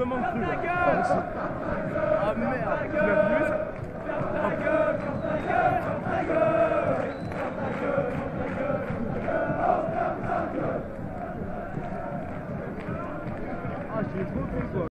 vraiment cru. Ah merde. Tu l'as vu ça? Ah, j'ai trop fait quoi.